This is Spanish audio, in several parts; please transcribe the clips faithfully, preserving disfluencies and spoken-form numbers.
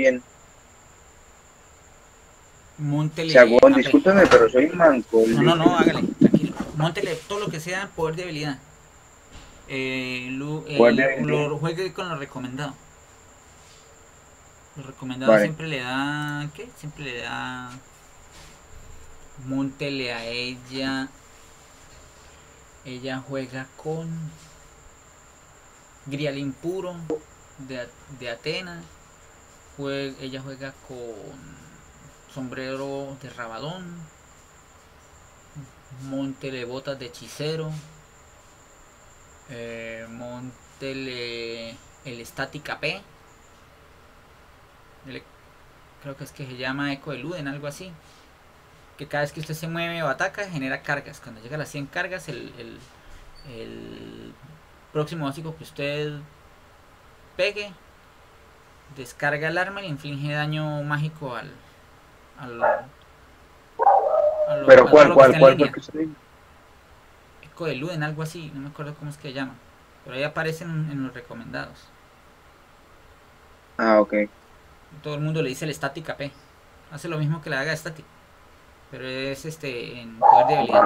bien. Móntele Sagón, A P. discúlpeme, pero soy manco. No, no, Le- no, hágale, tranquilo. Móntele todo lo que sea poder de habilidad. Eh, lo, ¿Cuál de el, habilidad? lo juegue con lo recomendado. Lo recomendado Vale. siempre le da. ¿Qué? Siempre le da. Móntele a ella. Ella juega con Grial Impuro de, de Atena. Jue- ella juega con Sombrero de Rabadón. Móntele Botas de Hechicero. Eh, móntele el Estática P. El- creo que es que se llama Eco de Luden, algo así. Que cada vez que usted se mueve o ataca genera cargas. Cuando llega a las cien cargas, el, el, el próximo básico que usted pegue descarga el arma y inflige daño mágico al, al, a, lo- Pero a todo ¿cuál, lo que cuál, está en cuál fue el línea. que usted dijo? Eco de Luden, algo así, no me acuerdo cómo es que se llama. Pero ahí aparecen en, en los recomendados. Ah, ok. Todo el mundo le dice el Estática P. Hace lo mismo que le haga Static, pero es este en poder de habilidad.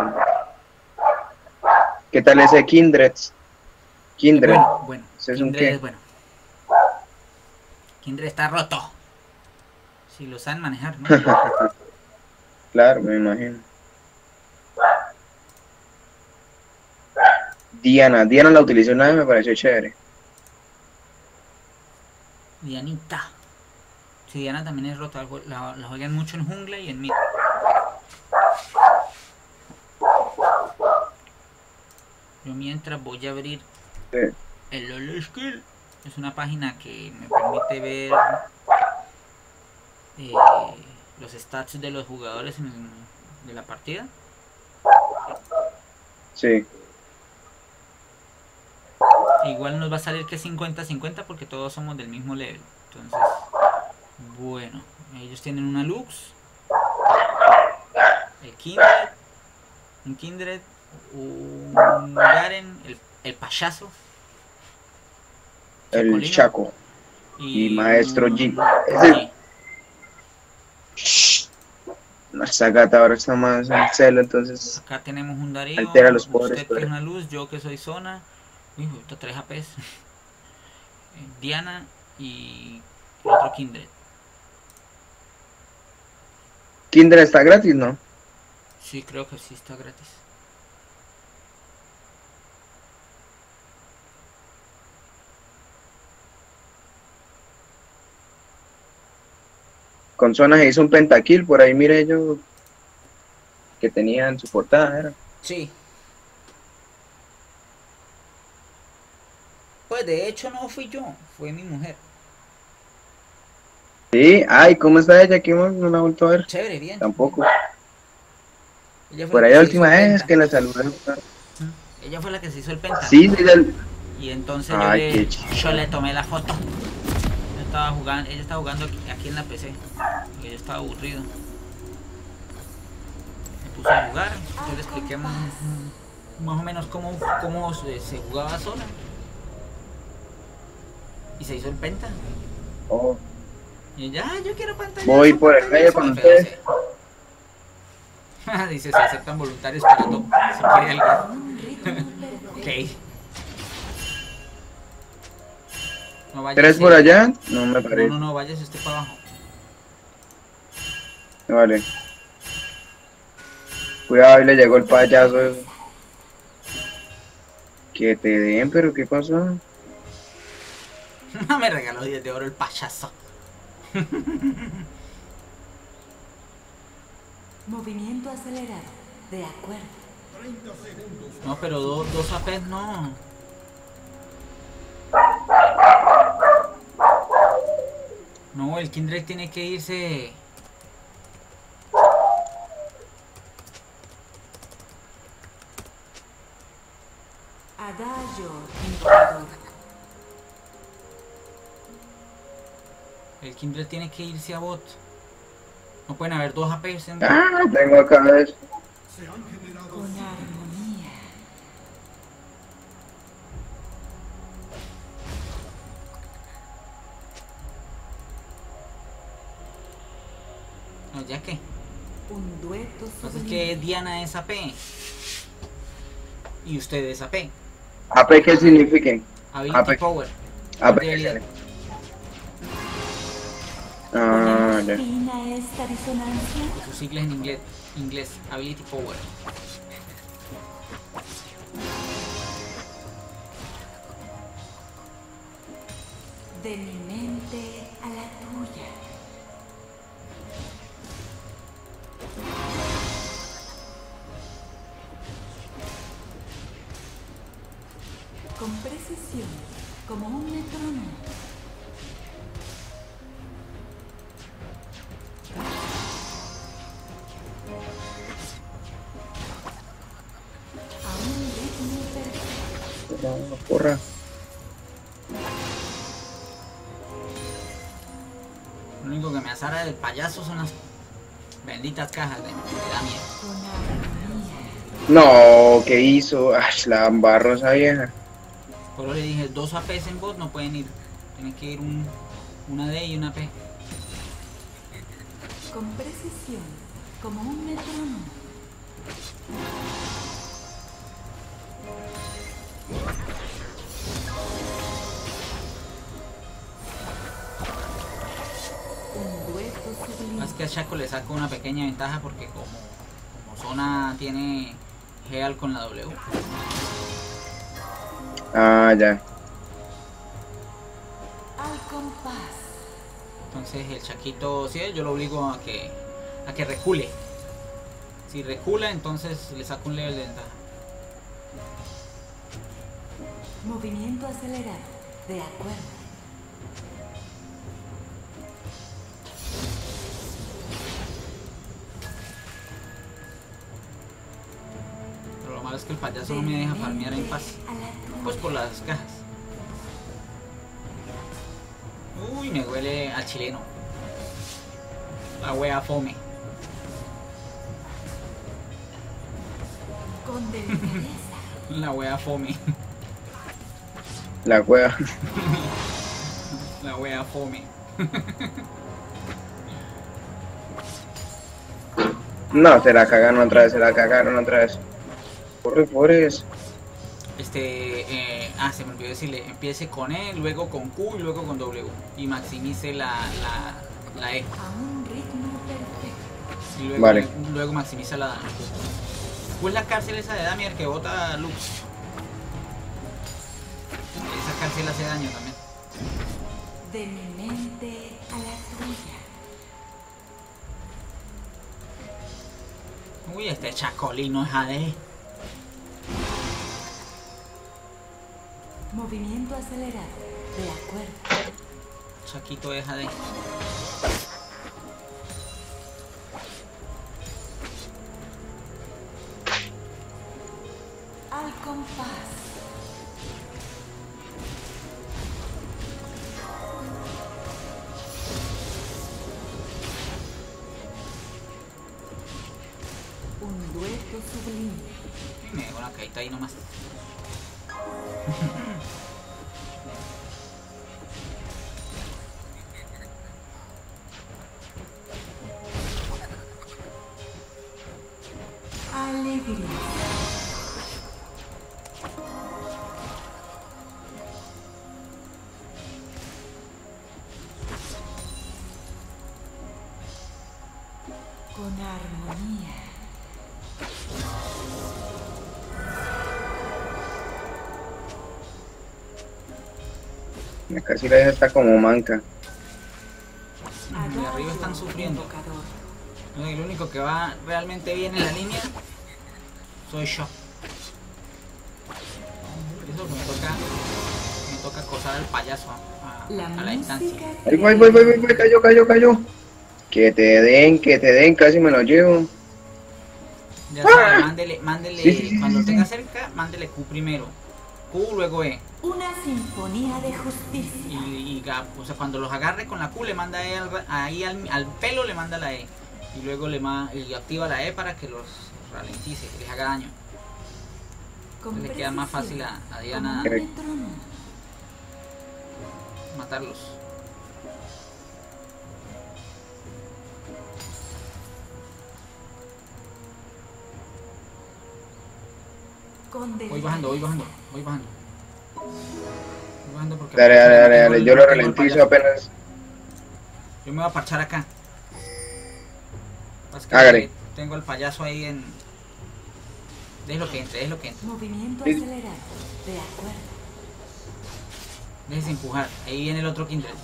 ¿Qué tal ese Kindred? Es Kindred. bueno, bueno. ¿Ese es un Kindred qué? es bueno. Kindred está roto. Si lo saben manejar, ¿no? Claro, me imagino. Diana. Diana la utilicé una vez, me pareció chévere. Dianita. Si Diana también es rota, la, la juegan mucho en jungla y en mid. Yo mientras voy a abrir Sí. el LoL Skill. Es una página que me permite ver eh, los stats de los jugadores en, de la partida. Sí. E igual nos va a salir que cincuenta cincuenta porque todos somos del mismo level. Entonces, bueno, ellos tienen una Lux, el Kindred, un Kindred, un Garen, el, el payaso, El Chacolino Chaco. Y y Maestro G. un Ese. G. Esa gata ahora está más en celo, entonces Acá tenemos un altera Darío, los pobres, usted que es pero una luz, yo que soy zona. Uy, está tres A Ps. Diana y el otro Kindred. Kindred está gratis, ¿no? Sí, creo que sí está gratis. Con Zona se hizo un pentakill, por ahí mire yo que tenía en su portada, era. Sí. Pues de hecho no fui yo, fue mi mujer. Sí, ay, ¿cómo está ella? ¿Qué más? No la he vuelto a ver. Chévere, bien, bien. Tampoco. Ella fue Por la ahí que la se hizo última el vez penta. que la saludé. Ella fue la que se hizo el penta. Sí, sí, del- Y entonces yo ay, qué le, yo chido. le tomé la foto. Yo estaba jugando, ella estaba jugando aquí, aquí en la P C. Y yo estaba aburrido. Me puse a jugar. Yo le expliqué más, más o menos cómo, cómo se, se jugaba sola. Y se hizo el penta. Oh, Y ella, ah, yo quiero voy pantallazo, por el medio pantallazo. con F doce. ustedes. Dice, se aceptan voluntarios para todo. Si quiere alguien. Ok. No ¿Tres vayas. por Eh... allá? No me No, no, parece. no, vayas este para abajo. Vale. Cuidado, ahí le llegó el payaso. Que te den, pero ¿qué pasó? Me regaló diez de oro el payaso. Movimiento acelerado. De acuerdo. No, pero do, dos A Ps no. No, el Kindred tiene que irse. Adagio indicador. El Kindred tiene que irse a bot. No pueden haber dos A Ps en bot. Ah, tengo acá eso. Con armonía. No, ya que. Un dueto Entonces sublime. que Diana es A P. Y usted es A P. ¿A P qué significa? Ability A P. Power. A P Debilidad. qué Ah, ¿Ponemos ya. fin a esta disonancia? Sus siglas en inglés. Inglés. Ability Power. De mi mente a la tuya. Con precisión, como un metrónomo. A un ritmo perfecto. Porra. Lo único que me azara del payaso son las benditas cajas de, de da miedo. Con armonía. No, ¿qué hizo? Ay, la embarró esa vieja. Por eso le dije, dos A Ps en bot no pueden ir. Tiene que ir un, una D y una P. Con precisión, como un metrónomo. Un dueto sublime. Más que a Shaco le saco una pequeña ventaja porque como, como zona tiene Heal con la W. Ah, ya. Al compás. Entonces el Chaquito, sí, yo lo obligo a que, a que recule. Si recula, entonces le saco un level de ventaja. Movimiento acelerado. De acuerdo. Pero lo malo es que el payaso no me deja farmear en paz. A la tuya. Pues por las cajas. Uy, me huele al chileno. La wea fome. Con delicadeza. La wea fome. La cueva. La wea fome. No, se la cagaron otra vez, se la cagaron otra vez. Corre, corre. Este, eh, ah, se me olvidó decirle, empiece con E, luego con Q y luego con W. Y maximice la, la, la E. A un ritmo perfecto. Y luego, Vale. luego maximiza la Q. Es la cárcel esa de Damier que bota Lux. Esa cárcel hace daño también. De mi mente a la tuya. Uy, este chacolino es A D. Movimiento acelerado. De acuerdo. Chaquito es A D. Al compás. Un dueto sublime. Me dejo una caída ahí nomás. Alegría. Con armonía. Casi la vieja está como manca. Y arriba están sufriendo. Invocador. No, el único que va realmente bien en la línea soy yo. Por eso me toca, me toca acosar al payaso a, a- La a la distancia. música. Ahí voy, voy, voy, voy, voy, cayó, cayó, cayó. Que te den, que te den, casi me lo llevo. Ya sabe, mándele, mándele, Sí, sí, sí, cuando sí, tenga sí. cerca, mándele Q primero. Q, luego E. Una sinfonía de justicia. Y, y ga- o sea, cuando los agarre con la Q le manda E al, ahí al, al pelo le manda la E. Y luego le ma, y activa la E para que los ralentice, que les haga daño. Con Le queda más fácil precisión, a, a Diana como un metrónomo. matarlos. Con Voy bajando, voy bajando, voy bajando. Voy bajando porque Dale, dale, dale, tengo dale. el- Yo lo tengo el ralentizo payaso. apenas. Yo me voy a parchar acá. Es que Hágale. tengo el payaso ahí en... Déjelo que entre, déjelo que entre. movimiento Sí. acelerado. De acuerdo. Déjese empujar. Ahí viene el otro Kindred.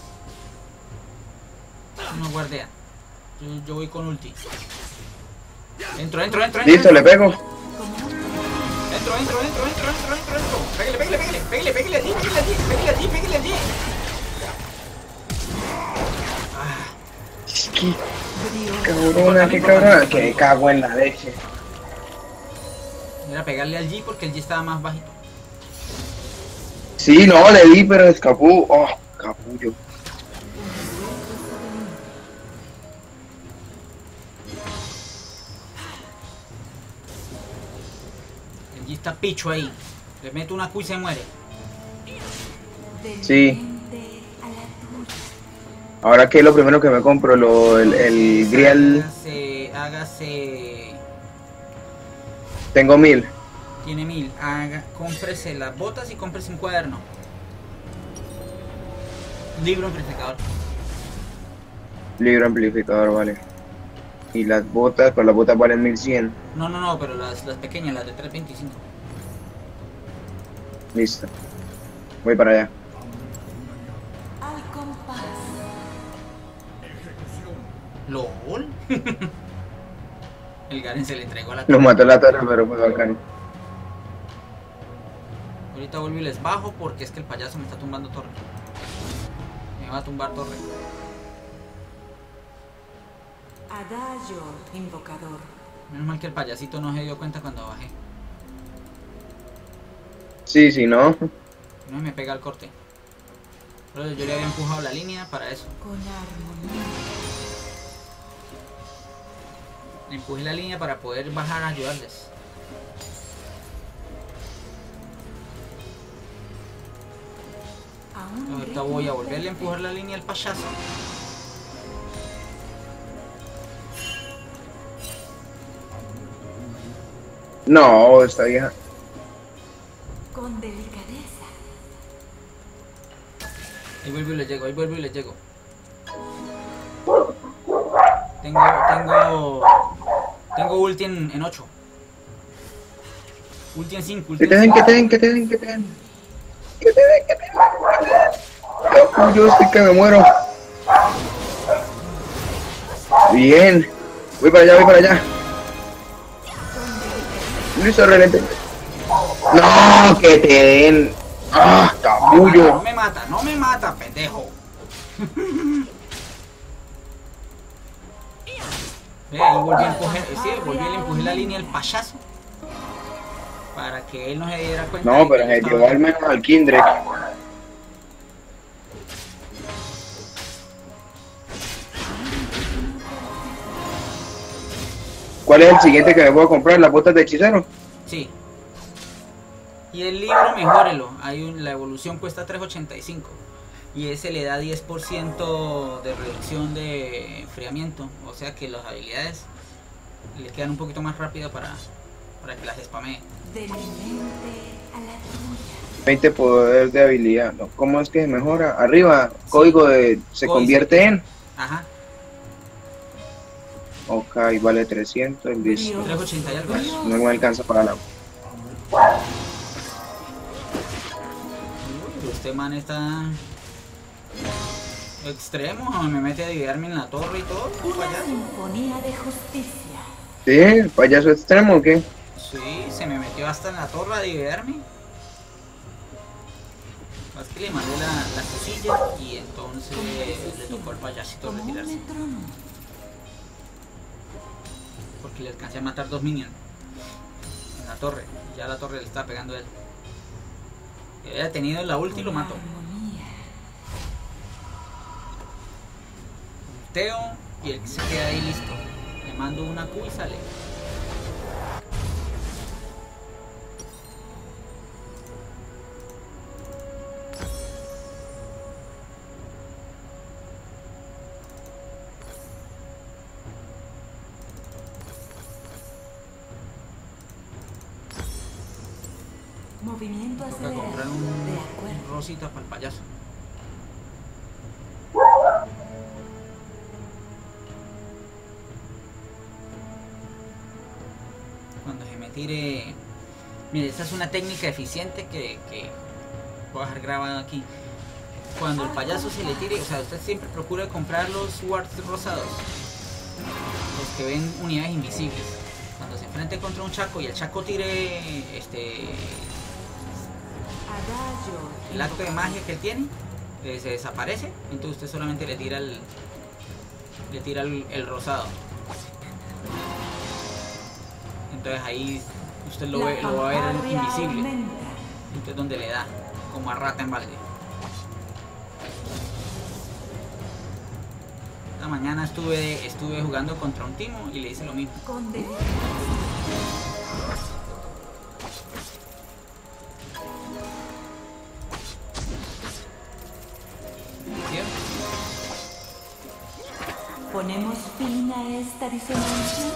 No guardea. Yo, yo voy con ulti. Entro, entro, entro, entro. Listo, le pego. Como Entro, entro, entro, entro, entro, entro, entro. Pégale, pégale, pégale, pégale, pégale allí, pégale allí, pégale allí, pégale allí. Es que, brío. cabrona, qué cabrona. Que cago en la leche. Era pegarle al G porque el G estaba más bajito. Sí, no, le di, pero escapó. Oh, capullo. El G está picho ahí. Le meto una Q y se muere. De Sí. mi mente a la tuya. Ahora que es lo primero que me compro, lo, el, el grial. Hágase, hágase... Tengo mil. Tiene mil. Haga, cómprese las botas y cómprese un cuaderno. Libro amplificador. Libro amplificador, vale. Y las botas, pues las botas valen mil cien. No, no, no, pero las, las pequeñas, las de tres veinticinco. Listo. Voy para allá. Al compás. ¿LOL? El Garen se le entregó a la Lo mató la torre, pero fue bacán. Ahorita vuelvo y les bajo porque es que el payaso me está tumbando torre. Me va a tumbar torre. Adagio invocador. Menos mal que el payasito no se dio cuenta cuando bajé. Sí, sí, no. No me pega el corte. Pero yo le había empujado la línea para eso. Con armonía. Le empujé la línea para poder bajar a ayudarles. A un Ahorita ritmo voy a volverle a perfecto. empujar la línea al payaso. No, esta vieja. Con delicadeza. Ahí vuelvo y le llego, ahí vuelvo y le llego. Tengo, tengo... Tengo ulti en, en ocho. Ulti en cinco, ulti Que te en den, que cinco. te den, que te den, que te den. Que te den, que te den. Capullo, estoy que me muero. Bien. Voy para allá, voy para allá. Listo, relente. No, que te den. Ah, No capullo. me mata, no me mata, pendejo. Ve, ahí volví a empujar, sí, volví a empujar la línea al payaso. Para que él no se diera cuenta. de No, que pero yo se estaba llevó ahí. al menos al Kindred. ¿Cuál es el siguiente que me puedo comprar? ¿Las botas de hechicero? Sí. Y el libro, mejórelo. Hay un- la evolución cuesta tres ochenta y cinco. Y ese le da diez por ciento de reducción de enfriamiento. O sea que las habilidades le quedan un poquito más rápido para, para que las spamee. De mi mente a la tuya. veinte poder de habilidad. No, ¿cómo es que se mejora? Arriba, código de se Códice. convierte en. Ajá. Ok, vale trescientos. Listo. tres ochenta y algo. Uy, No me alcanza para la. este man está extremo. Me mete a dividirme en la torre y todo. Una payaso. sinfonía de justicia. ¿Sí? ¿Payaso extremo o qué? Sí, se me metió hasta en la torre a dividirme. Es que le mandé la, la cosilla y entonces le tocó al payasito Como un retirarse. metrónomo. Porque le alcancé a matar dos minions en la torre. Y ya la torre le estaba pegando a él. Si hubiera tenido la ulti lo Con mato. armonía. Teo y el que se queda ahí listo. Le mando una Q y sale. Movimiento Toca acelerado. comprar un, De un acuerdo. rosita para el payaso. Cuando se me tire... Mire, esta es una técnica eficiente que, que voy a dejar grabado aquí. Cuando el payaso se le tire, o sea, usted siempre procura comprar los wards rosados, los que ven unidades invisibles. Cuando se enfrente contra un chaco y el chaco tire este Adagio. el acto de magia que él tiene, eh, se desaparece, entonces usted solamente le tira el le tira el, el rosado. Entonces ahí usted lo, ve, lo va a ver fanfarria invisible. aumenta. Entonces donde le da, como a rata en balde. Esta mañana estuve estuve jugando contra un timo y le hice lo mismo. Con delicadeza. ¿Cierto? Ponemos fin a esta disonancia.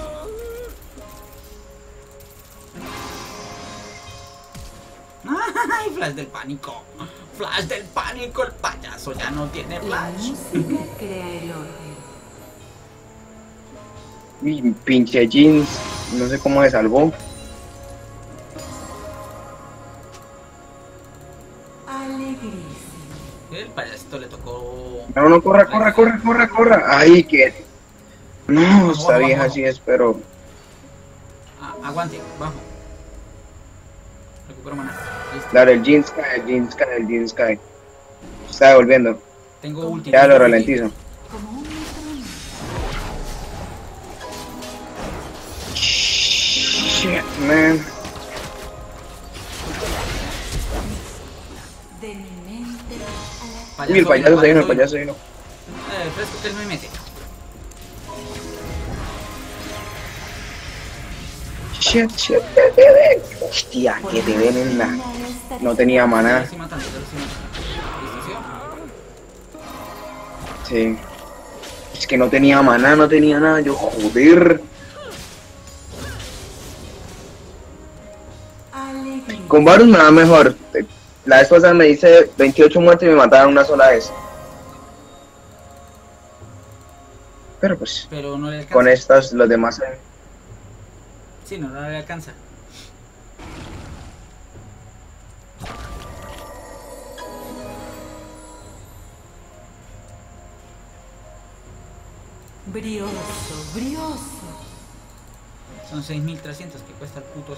¡Ay! Flash del pánico. Flash del pánico. El payaso ya no tiene La flash. música crea el orden. Uy, pinche jeans, no sé cómo se salvó. Alegrísimo. El payasito le tocó. No, no, corra, corra, corra, corra, corra. Ay, que... No, esta Bajo, vieja bajo. sí es, pero... Ah, aguante, bajo. Recupero mana. Listo. Dale, el jeans cae, el jeans cae, el jeans cae. Está devolviendo. Tengo ulti. Ya tengo lo ulti. ralentizo. Como un metrónomo. Shit, man. De mi mente a Payaso Uy, el payaso vino, se vino, el vino. payaso se vino. Eh, fresco que él me mete. Shit, shit, te, te ven. Hostia, la... que te ven en la... Ponemos fin a esta No tenía Ya lo maná. estoy matando, ya lo estoy matando. ¿Listo, sí? Sí. Es que no tenía maná, no tenía nada. Yo, joder. alegría. Con Varus me va mejor. La vez pasada me hice veintiocho muertes y me mataron una sola vez. Pero pues, Pero no le alcanza. con estas, los demás... eh, Sí, no, no le alcanza. Brioso, brioso. Son seis mil trescientos que cuesta el puto.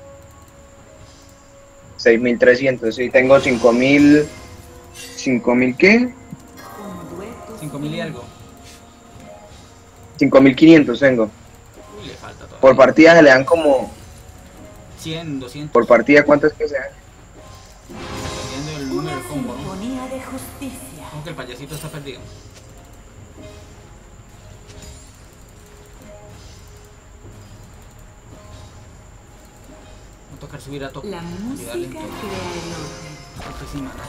seis mil trescientos, sí, tengo cinco mil... ¿cinco mil qué? Un dueto. cinco mil y algo. cinco mil quinientos tengo. Uy, le falta todavía. Por partida se le dan como... cien, doscientos. Por partida, ¿cuántas que sean? Dependiendo del número Una del combo, ¿no? sinfonía de justicia. Como que el payasito está perdido. Va a tocar subir a tope. La música Ayudarle en crea todo. el orden. Toque sin maná.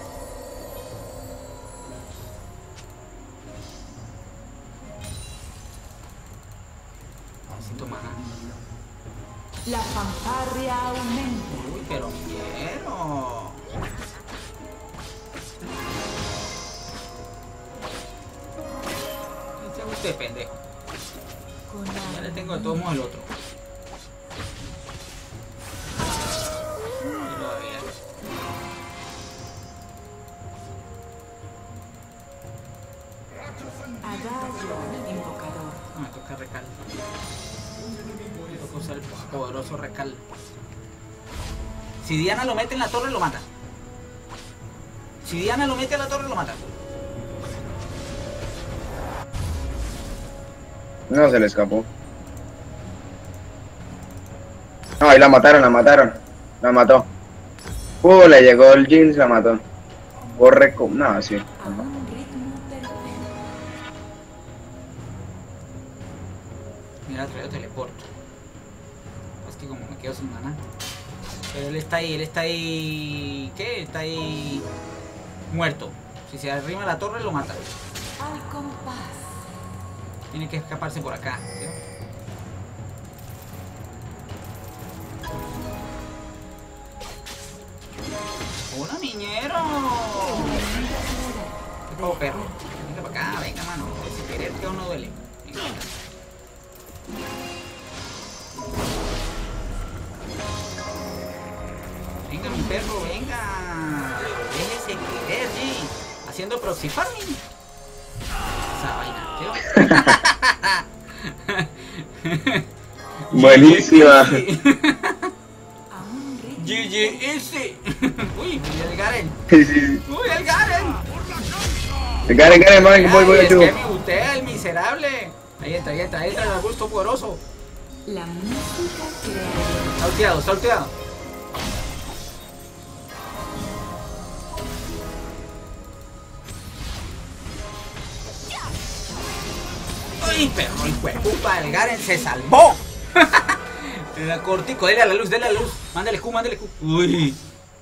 Necesito maná. La fanfarria aumenta. Uy, pero quiero. Este es usted, pendejo. Con Ya le tengo de todos modos el otro. Y todavía. Adagio invocador. No, me toca recal. Me toca usar el poderoso recal. Si Diana lo mete en la torre, lo mata. Si Diana lo mete a la torre, lo mata. No, se le escapó. No, ahí la mataron, la mataron. La mató. Uh, le llegó el jeans, la mató. Corre con... No, sí. A un ritmo perfecto. Mira, traigo teleporto. Es que como me quedo sin maná. Pero él está ahí, él está ahí... ¿Qué? Está ahí... muerto. Si se arrima a la torre, lo mata. Al compás. Tiene que escaparse por acá, ¿sí? ¡Hola, niñero! ¿Qué pago, perro? Venga para acá, venga, mano. Si querer que uno duele. Venga, venga. Venga, mi perro, venga. Déjese querer, G. Haciendo proxy farming. Esa vaina, ¿sí? Buenísima. G G S. Uy, el Garen. Sí, sí, sí. Uy, el Garen. Garen, Garen, man, que voy, voy, Ay, es yo. que me gusté, el miserable. Ahí entra, ahí entra, ahí entra el gusto poderoso. La música crea. Salteado, salteado. Uy, perro, hijo de puta, el Garen se salvó. Era cortico, dale a la luz, dale a la luz. Mándale Q, mándale Q. Uy.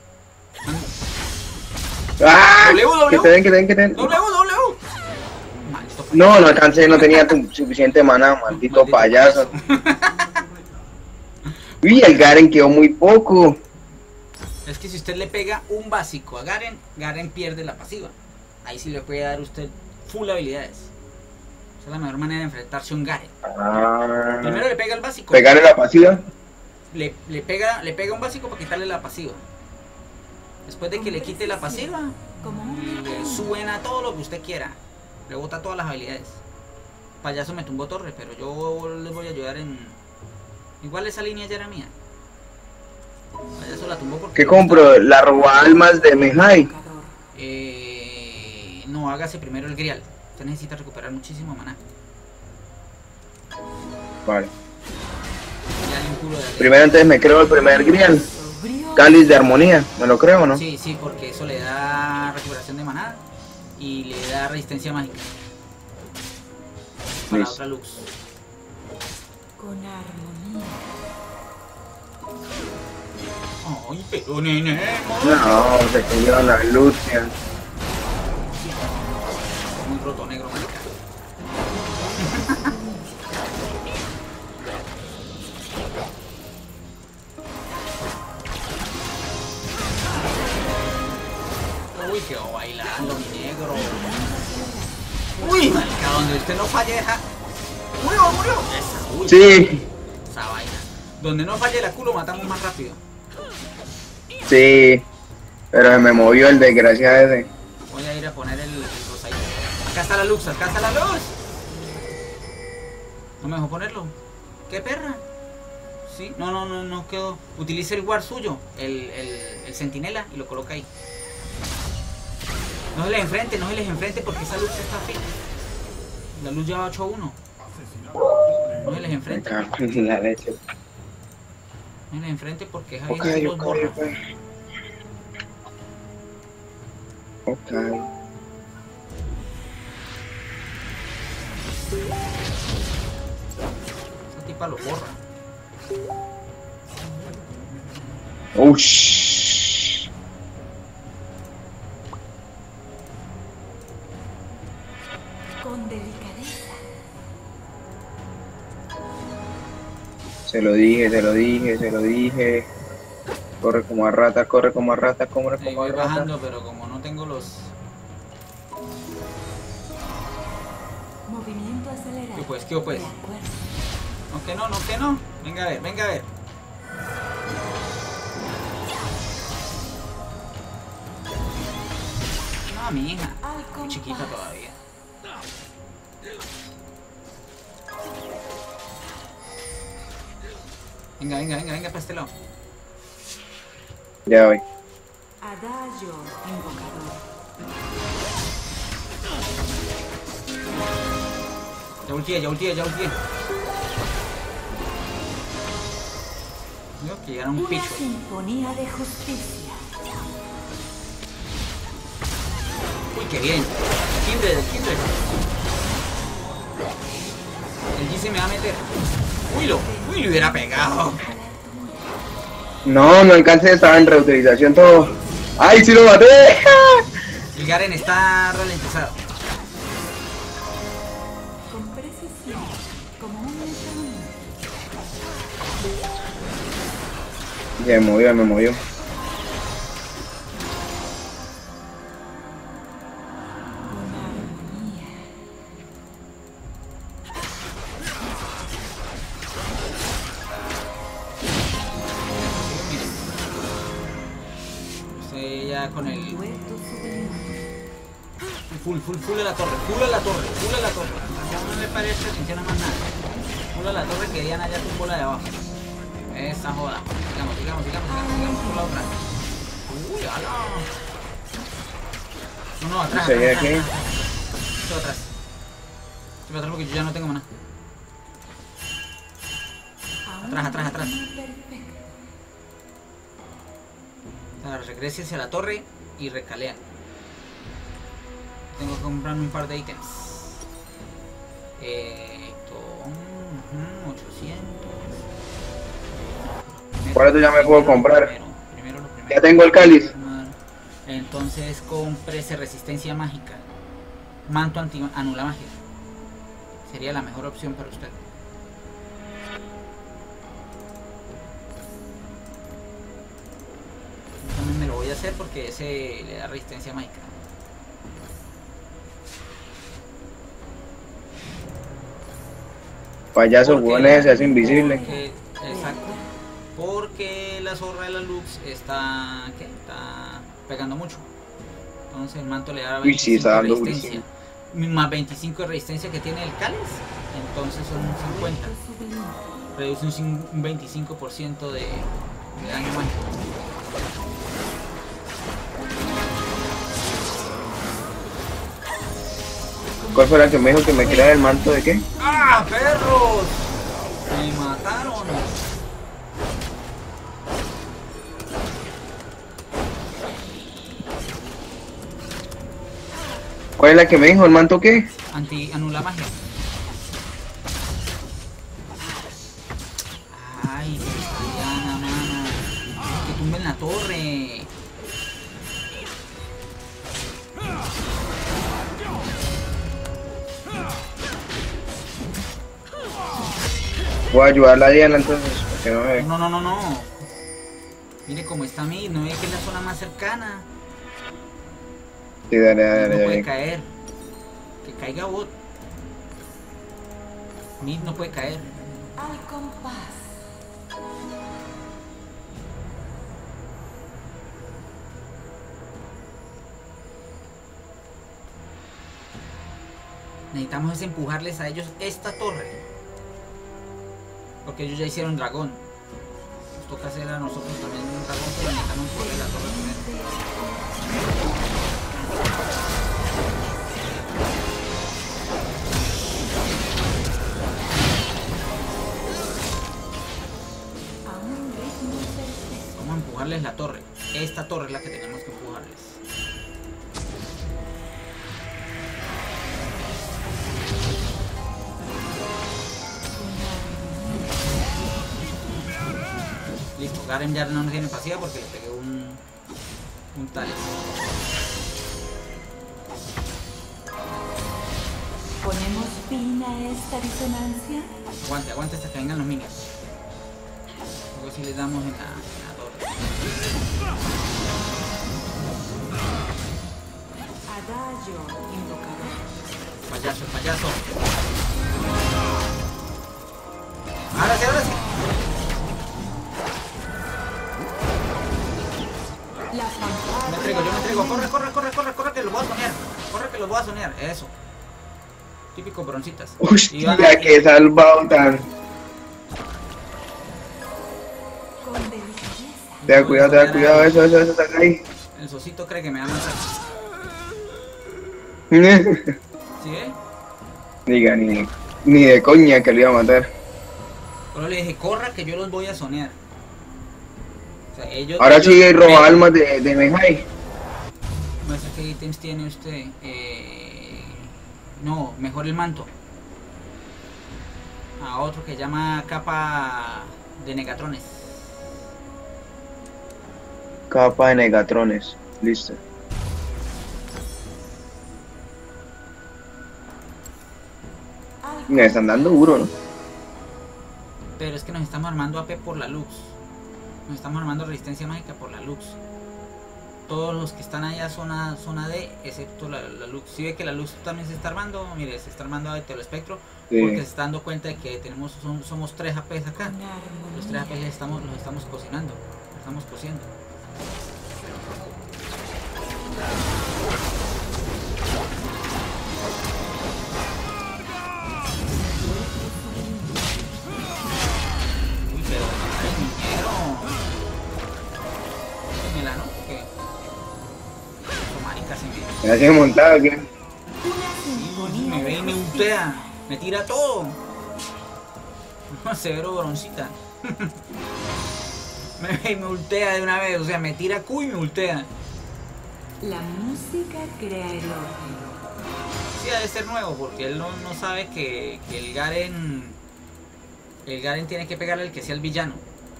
¡Ah! W, W. Que te den, que te den, que te den. W, W. Maldito payaso. No, no alcancé, no tenía tu- suficiente maná, maldito, Maldito payaso. Uy, el Garen quedó muy poco. Es que si usted le pega un básico a Garen, Garen pierde la pasiva. Ahí sí le puede dar usted full habilidades. Esa es la mejor manera de enfrentarse a un Garen. Ah, Primero le pega el básico. pegarle la pasiva. Le, le pega le pega un básico para quitarle la pasiva. Después de que le quite la pasiva, Como un le suben a todo lo que usted quiera. Le bota todas las habilidades. Payaso me tumbó torre, pero yo les voy a ayudar en... Igual esa línea ya era mía. Payaso la tumbó porque... ¿Qué compro? La roba almas de Mejai. invocador. Eh, no, hágase primero el grial. Usted necesita recuperar muchísimo maná. Vale. Ya le un culo de Primero entonces me creo el primer grial. Sobrio. Cáliz de armonía, ¿me lo creo o no? Sí, sí, porque eso le da recuperación de maná y le da resistencia mágica. Para Listo. otra luz. Con armonía. Ay, pero nene, No, se cayó la Lucia. muy roto negro, marica. Uy, quedó bailando mi negro. Uy, marica, donde usted no falle, deja. Murió, murió. Esa, uy, Sí, esa vaina. Donde no falle la culo matamos más rápido. sí. Pero se me movió el desgraciado ese. Voy a ir a poner el, el rosadito. Acá está la luz, acá está la luz. No me dejó ponerlo. ¿Qué perra? Sí, no, no, no, no quedó. Utilice el guard suyo, el, el, el centinela, y lo coloca ahí. No se les enfrente, no se les enfrente porque esa luz está fea. La luz lleva ocho a uno. No se les Me enfrente. cago en la leche. No se les enfrente porque es ahí Ok, los ok, borra. ok. Ok. Esa tipa lo borra. Ush. Con delicadeza. Se lo dije, se lo dije, se lo dije. Corre como a rata, corre como a rata, corre Ahí como a voy rata. bajando, pero como no tengo los... Movimiento acelerado. ¿Qué pues? ¿Qué pues? De acuerdo. No que no, no que no. Venga a ver, venga a ver. No, mi hija. Al Muy compás. chiquita todavía. Venga, venga, venga, venga para este lado. Ya voy. Adagio invocador. Ya ultié, ya ultié, ya ultié. Digo que llegaron un Una picho. sinfonía de justicia. Uy, qué bien. Kindred, el Kindred. El G se me va a meter. Uy, lo, uy, lo hubiera pegado. No, no alcancé, estaba en reutilización todo. ¡Ay, sí lo maté! El Garen está ralentizado. Con precisión. Como un metrónomo. Ya me movió, me movió. ya con el Dueto sublime. full, full, full a la torre, full a la torre, full a la torre. Ya no le parece atención a más nada. Full a la torre que Diana ya tuvo la de abajo. Esa joda. Sigamos, sigamos, sigamos, sigamos, sigamos por la otra. Uy, ala. No, no, atrás, ¿Seguir atrás, aquí? atrás, atrás. Estoy atrás. Estoy atrás porque yo ya no tengo maná. Atrás, atrás, atrás. Perfecto. Ahora regrese hacia la torre y recalea. Tengo que comprarme un par de ítems. Eh, esto, uh, ochocientos. Primero, Por eso ya me puedo comprar. Primero, primero lo primero. Ya tengo el cáliz. Entonces cómprese resistencia mágica. Manto anti anula magia. Sería la mejor opción para usted. Yo también me lo voy a hacer porque ese le da resistencia mágica. Payaso, Porque- huevones, se hace invisible. porque- exacto. Porque la zorra de la Lux está, ¿qué? Está pegando mucho. Entonces el manto le da Uy, sí, veinticinco está de dando resistencia. Más veinticinco de resistencia que tiene el cáliz. Entonces son cincuenta. Dueto sublime. Reduce un cin- un veinticinco por ciento de, de daño mágico. ¿Cuál fue la que me dijo que me quería el manto de qué? ¡Ah, perros! Me mataron. ¿Cuál es la que me dijo? ¿El manto qué? Anti anula magia. Ay, Diana, mano. Que tumben la torre. Voy a ayudar a la Diana entonces, porque no me... No, no, no, no. Mire cómo está Mid, no ve que es la zona más cercana. Sí, dale, dale, No dale. puede dale. caer. Que caiga bot. Mid no puede caer. Al compás. Necesitamos es empujarles a ellos esta torre. Porque ellos ya hicieron dragón. Nos toca hacer a nosotros también un dragón, pero necesitamos empujarle la torre primero. A un ritmo perfecto. Vamos a empujarles la torre. Esta torre es la que tenemos que empujarles. Listo, Garen ya no tiene pasiva porque le pegué un, un Tales. ¿Ponemos fin a esta disonancia? Aguante, aguante hasta que vengan los minions. Luego si les damos en la, en la torre. Adagio invocador. Payaso, payaso. Ahora sí, ahora sí. La Me fantasma. entrego, yo me entrego. Corre, corre, corre, corre, corre, que los voy a sonear. Corre, que los voy a sonear. Eso. Típico broncitas. Y van Hostia, a- que salvado tan... Con delicadeza. Tenga cuidado, tenga cuidado, eso, eso, eso, saca ahí. El socito cree que me va a matar. ¿Sí ve? Diga, ni, ni de coña que lo iba a matar. Pero le dije, corra que yo los voy a sonear. O sea, ellos... Ahora ellos- sí roba almas de, de Mejai. No sé qué ítems tiene usted. Eh, no, mejor el manto. A otro que llama capa de negatrones. Capa de negatrones. Listo. Al Me están dando duro, ¿no? Pero es que nos estamos armando A P por la Lux. Nos estamos armando resistencia mágica por la Lux. Todos los que están allá son a, son A D, excepto la, la Lux. Si ve que la Lux también se está armando, mire, se está armando a el espectro. Sí. Porque se está dando cuenta de que tenemos son- somos tres A Ps acá. Una Los tres A Ps armonía. los estamos, los estamos cocinando. Los estamos cociendo. Me sigue montado aquí. Una sinfonía Me ve y de me justicia. ultea. Me tira todo. Severo broncita. Me ve y me ultea de una vez. O sea, me tira Q y me ultea. La música crea el orden. Sí, ha de ser nuevo porque él no, no sabe que, que el Garen. El Garen tiene que pegarle al que sea el villano.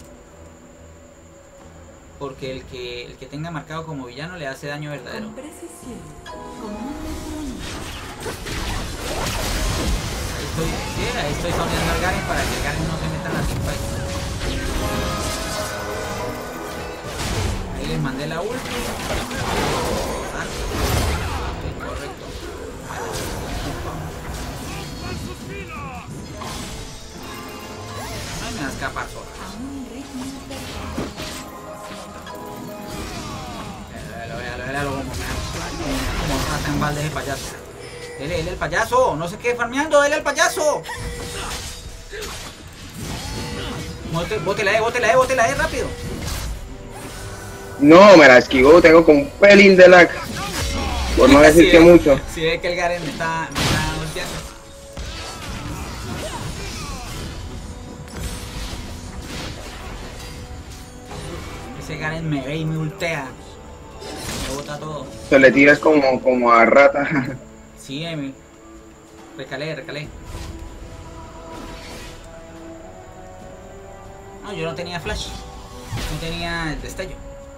Porque el que, el que tenga marcado como villano le hace daño verdadero. Con precisión, como un metrónomo. Ahí estoy, sí, ahí estoy soneando al Garen para que el Garen no se meta en la teamfight. Ahí les mandé la ulti. Ah, ok, correcto. Ay, me da escapar sola. A un ritmo perfecto. Véalo, véalo, véalo como me como trata en balde ese payaso. Dele, dele el payaso, no se quede farmeando, dele al payaso. Bote- Bótela, eh, bótela, eh, bótela, eh, rápido. No, me la esquivó, tengo como un pelín de lag. Por no decir Sí, que ve- mucho. sí ve que el Garen me está, me está golpeando. Ese Garen me ve y me ultea. Me bota todo. Se le tiras como, como a rata. Sí, Emi. Recalé, recalé. No, yo no tenía flash. No tenía el destello.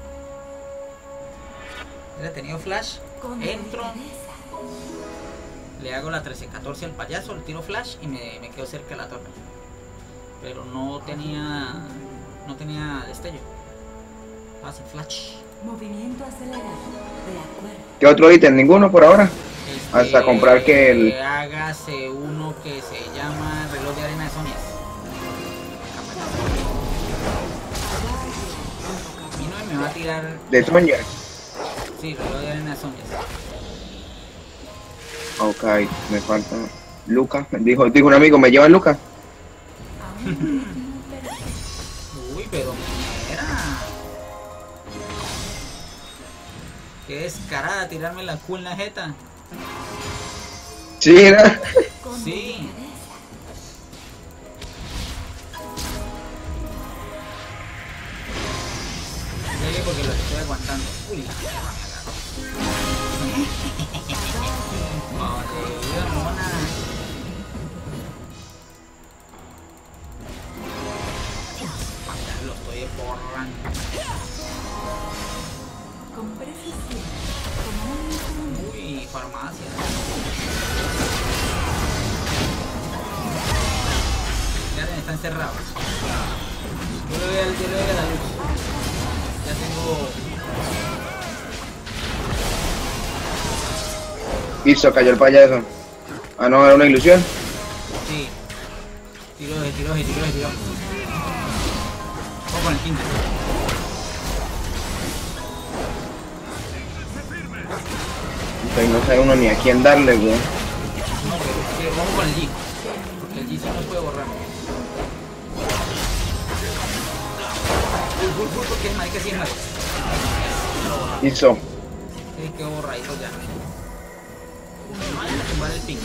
Hubiera tenido flash. Con Entro. delicadeza. Le hago la trece catorce al payaso, le tiro flash y me, me quedo cerca de la torre. Pero no tenía. No tenía destello. Ah, sin flash. Movimiento acelerado. De acuerdo. ¿Qué otro ítem? Ninguno por ahora. Este, Hasta comprar que el- Hágase uno que se llama reloj de arena de Sonias. Y no me va a tirar. De Sonya. Sí, reloj de arena de Sonias. Ok, me falta. Luca. Dijo, dijo un amigo, ¿me llevan Luca? A un ritmo perfecto. Uy, pero mira. Qué descarada tirarme la Q en la jeta. Sí, era. Con Sí. delicadeza. Sí, porque lo estoy aguantando. Uy, la Joder, mona. Lo estoy borrando. Con precisión. Como un metrónomo. Uy, farmacia. Ya está encerrado. Yo le doy, al- yo le doy a la luz. Ya tengo. Listo, cayó el payaso. Ah, no, era una ilusión. Sí. Tiro de tiro de tiro de tiro. Vamos con el quinto. Entonces no sabe uno ni a quién darle, güey. No, pero es que vamos con el G. Porque el G sí nos puede borrar. Uy, uy, uy, porque es marica, sí es marica. Listo. Sí, que borradito ya. No vayan a tumbar el ping.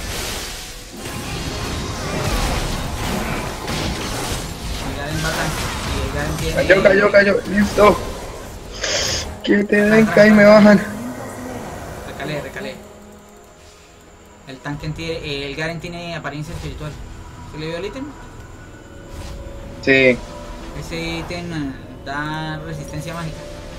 El Garen va tanque. Y el Garen tiene. Cayó, cayó, cayó. Listo. Que te den, cae y me bajan. Recalé, recalé. El tanque tiene. El Garen tiene apariencia espiritual. ¿Se le vio el ítem? Sí. Ese ítem eh, da resistencia mágica.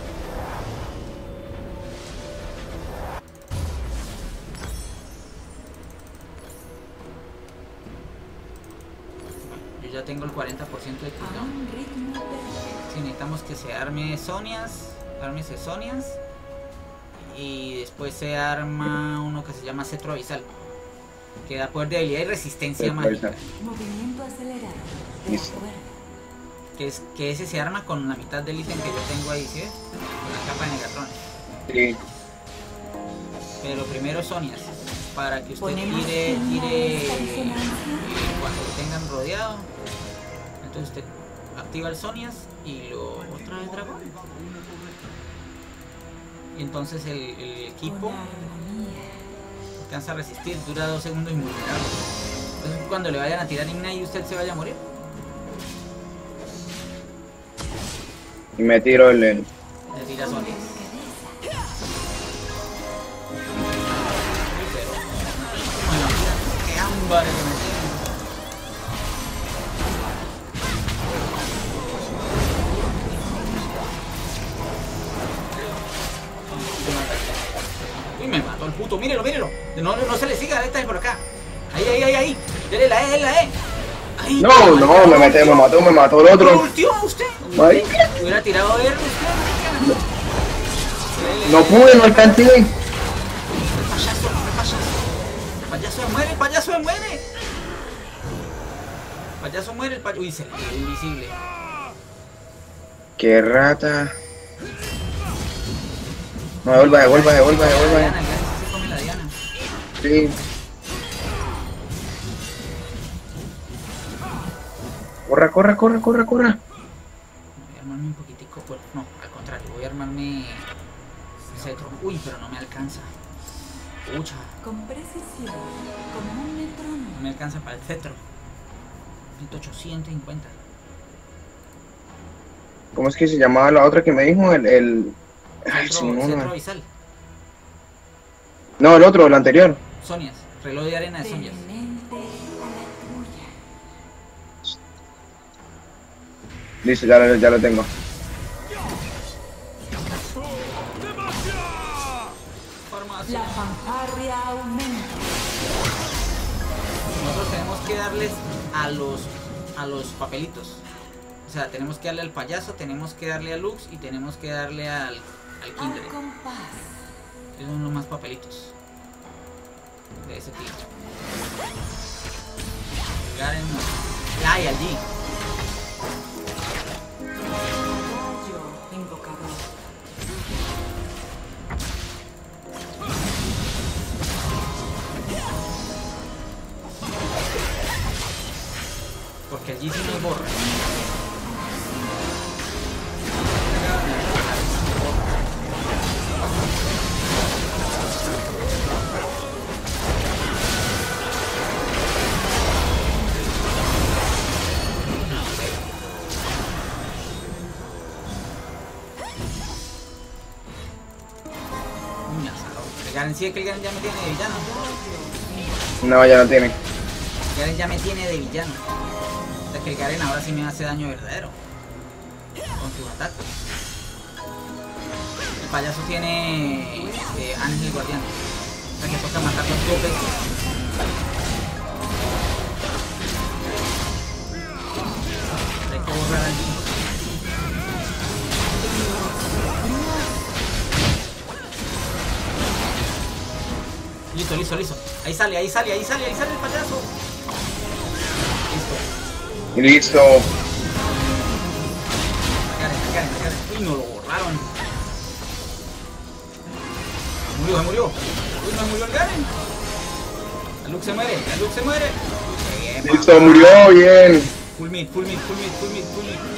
Yo ya tengo el cuarenta por ciento de A cooldown. un ritmo perfecto. Si necesitamos que se arme Sonias, ármese Sonias. Y después se arma uno que se llama Cetro Abisal, que da poder de habilidad y resistencia Cetro mágica. Abisal. Movimiento acelerado. De Listo. acuerdo. Que, es, que ese se arma con la mitad del ítem que yo tengo ahí, ¿sí ves? Con la capa de Negatrones. Sí. Pero primero Sonias, para que usted Ponemos tire, fin a tire esta eh, disonancia. cuando lo tengan rodeado. Entonces usted activa el Sonias y lo otra vez dragón. Y entonces el, el equipo Con armonía. alcanza a resistir, dura dos segundos invulnerable. Entonces cuando le vayan a tirar Ignite usted se vaya a morir. Y me tiro el... el- Le tira Sonic. Pero... Bueno, qué ámbar que me tiene. Uy, me mató el puto, mírelo, mírelo. No, no, no se le siga, esta es por acá. Ahí, ahí, ahí, ahí. Dele la E, dele la E. Ahí, No, no, me mete, me mató, me mató el ¿Lo otro. ultió usted? Marica. Hubiera tirado R usted. No pude, no alcancé. El payaso, el payaso. El payaso se muere, el payaso se muere. El payaso muere, el payaso. Uy, se le quedó invisible. Qué rata. No, devuelva, devuelva, devuelva, La devuelva. Diana, el Garen sí se come la Diana. Sí. Corra, corra, corra, corra, corra. Voy a armarme un poquitico. Bueno, no, al contrario, voy a armarme cetro. Uy, pero no me alcanza. Pucha, Con precisión, como un no metrónomo. me alcanza para el cetro. Necesito ochocientos cincuenta. ¿Cómo es que se llamaba la otra que me dijo? El... el... Ay, Cetro, sí, no, cetro no. abisal. No, el otro, el anterior. Sonias, reloj de arena de De mi Sonias. mente a la tuya. Listo, ya lo, ya lo tengo. Farmacia. La fanfarria aumenta. Nosotros tenemos que darles a los a los papelitos. O sea, tenemos que darle al payaso, tenemos que darle a Lux y tenemos que darle al, al Kindred. Al compás. Esos son los más papelitos de ese tipo. Garen no. Ah, y al G. Rayo invocador. Porque el G sí nos borra. El Garen sí es que el Garen ya me tiene de villano. No, ya no tiene. El Garen ya me tiene de villano. O sea que el Garen ahora sí me hace daño verdadero. Con sus ataques. El payaso tiene eh, Ángel Guardián. O sea que toca matarlo dos veces. Hay que borrar al G. Listo, listo, listo. Ahí sale, ahí sale, ahí sale, ahí sale el payaso. Listo. Listo. Garen, Garen, Garen. Uy, no lo borraron. Murió, se murió. Uy, no murió el Garen. La Lux se muere, la Lux se muere. Bien, Listo, papá. murió bien. Full mid, full mid, full mid, full mid, full mid.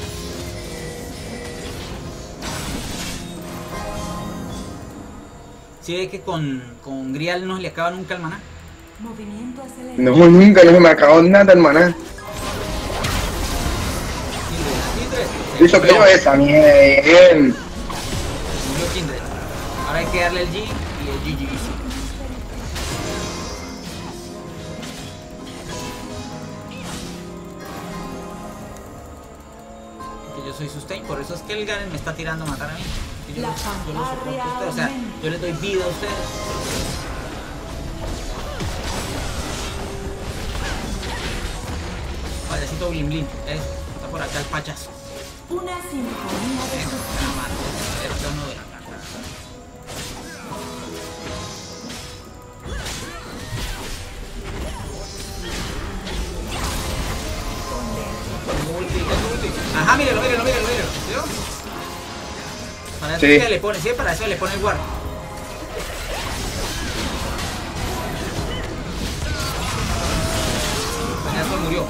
Sí, es que con, con Grial no se le acaba nunca el maná. Movimiento acelerado. No, nunca, no se me acabó nada, hermana. Kindred, Kindred. Listo, que yo esa, bien. Murió Kindred. Ahora hay que darle el G y el G G. Que yo soy sustain, por eso es que el Garen me está tirando a matar a mí. Que yo, La los, yo los soporto a ustedes, o sea, aumenta. yo les doy vida a ustedes. Payasito blin blin, eso, está por acá el payaso. Una sinfonía de Eso, justicia. la mato, el trono de la casa. Tengo ulti, tengo ulti. Ajá, mírelo, mírelo, mírelo, mírelo. ¿Vio? Para eso Sí. es que le pone, sí, para eso le pone el guard. El payaso murió.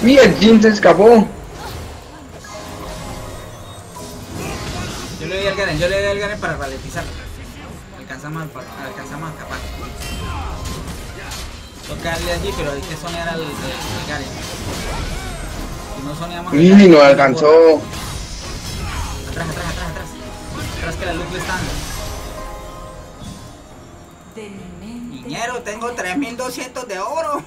Y el Jin se escapó. Yo le doy al Garen, yo le doy al Garen para ralentizar. Alcanzamos a, alcanzamos a escapar. Toca darle allí, pero hay que sonear al, al, al Garen. Si no soneamos. Y no alcanzó. Atrás, atrás, atrás, atrás. Atrás que la luz le está dando. Niñero, tengo tres mil doscientos de oro.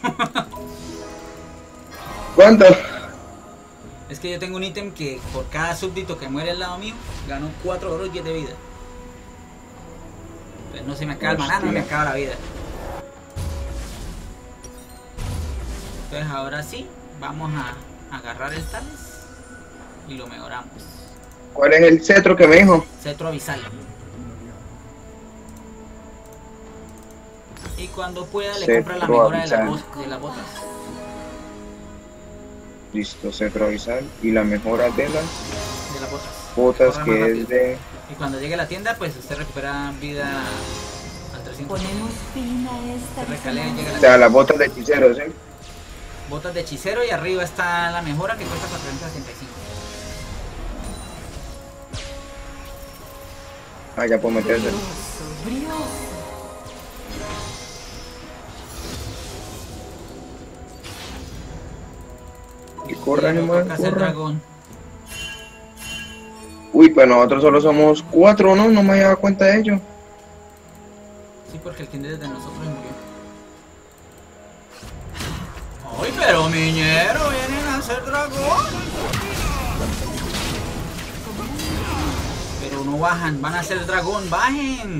¿Cuánto? Es que yo tengo un ítem que por cada súbdito que muere al lado mío, gano cuatro oro y diez de vida. Entonces no se me acaba el maná, no me acaba la vida. Entonces ahora sí, vamos a agarrar el Tales y lo mejoramos. ¿Cuál es el cetro que me dijo? Cetro abisal. Y cuando pueda le compra la mejora de, la de las botas. Listo, cetro abisal. Y la mejora de las, de las botas. Botas que es de... Y cuando llegue a la tienda, pues usted recupera vida al trescientos. Ponemos fin a esta recalea, llega la o sea, las botas de hechicero, ¿sí? Botas de hechicero y arriba está la mejora que cuesta cuatrocientos setenta y cinco. Ah, ya puedo meterse. Y corra, animal, corra. Uy, pues nosotros solo somos cuatro, ¿no? No me había dado cuenta de ello. Sí, porque el Kindred de nosotros murió. ¡Ay, pero miñero! ¡Vienen a hacer dragón! Pero no bajan, van a hacer dragón, ¡bajen!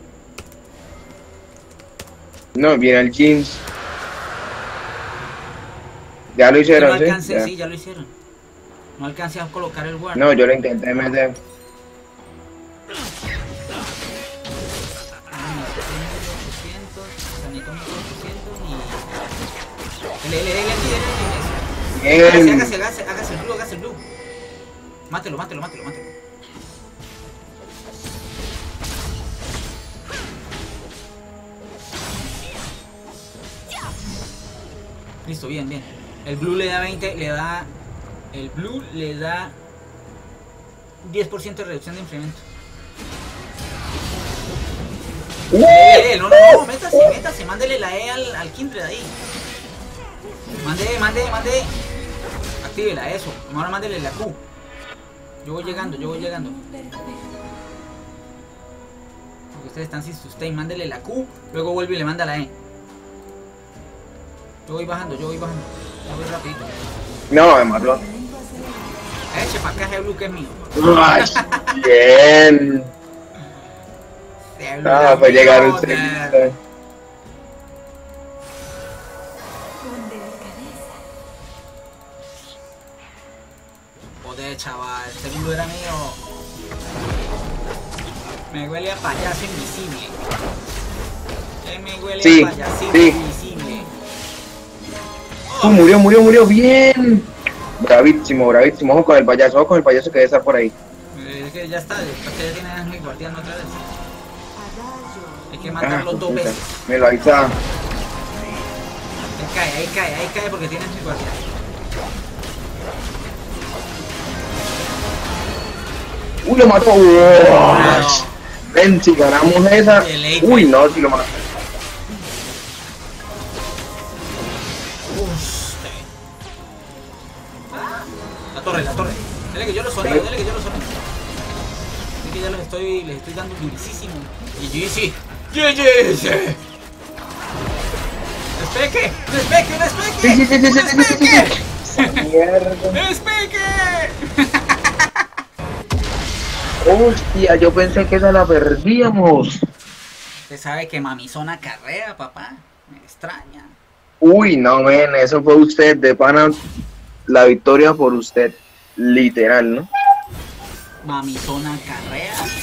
No, viene el jeans. Ya lo hicieron, no alcancé, ¿sí? Ya. Sí, ya lo hicieron. No alcancé a colocar el guard. No, yo lo intenté meter. Hágase, hágase, hágase, hágase el blue, hágase el blue. Mátelo, mátelo, mátelo, mátelo. Listo, bien, bien. El blue le da veinte, le da... El blue le da diez por ciento de reducción de incremento. Uh, eh, eh, no, no, no, métase, métase, mándele la E al, al Kindred ahí. Mande, mande, mande. Actívela, eso. Ahora mándele la Q. Yo voy llegando, yo voy llegando. Porque ustedes están sin sustain. Mándele la Q, luego vuelve y le manda la E. Yo voy bajando, yo voy bajando. Yo voy rapidito. No, me mató. Eche para acá ese blue que es mío. Ay, bien. Ah, pues llegar usted. Joder, chaval, el segundo era mío. Me huele a payaso invisible. Eh, me huele sí, a payaso sí. invisible. Oh. Uh, murió, murió, murió, bien. Bravísimo, bravísimo. Ojo con el payaso, ojo con el payaso que debe estar por ahí. Es que ya está, porque ya tiene a Ángel guardiando otra vez. Hay que matarlo ah, dos veces. Me lo avisa. Ahí cae, ahí cae, ahí cae porque tiene Ángel guardián. Uy, lo mató. Wow. Ven, si ganamos esa. Uy, no, si lo mató. La torre, la torre. Dale que yo lo soneo, dale que yo lo soneo. Dale que ya los estoy, les estoy dando durísimo. Y G G, G G. ¡Despeque! ¡Despeque! ¡Despeque! ¡Despeque! ¡Despeque! Hostia, yo pensé que esa la perdíamos. Usted sabe que Mamizona carrea, papá. Me extraña. Uy, no, men, eso fue usted, de pana. La victoria por usted, literal, ¿no? Mamizona carrea.